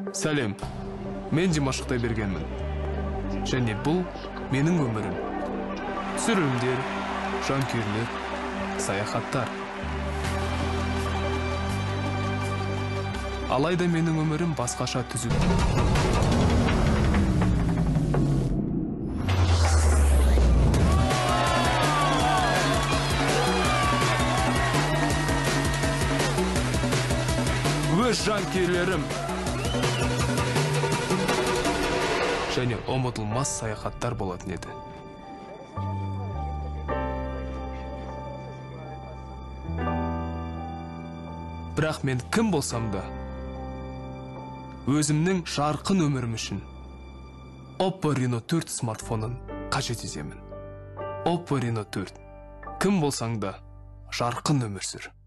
Сәлем, мен Димаш Құдайбергенмін. Және бұл менің өмірім. Түсірілімдер, жанкүйерлер, саяхаттар. Алайда менің өмірім басқаша түзілді. Өз жанкүйерлерім және ұмытылмас саяхаттар болатын еді. Бірақ мен кім болсам да, өзімнің жарқын өмірім үшін Oppo Reno 4 смартфонын қажет етемін. Oppo Reno 4. Кім болсаң да, жарқын өмір сүр.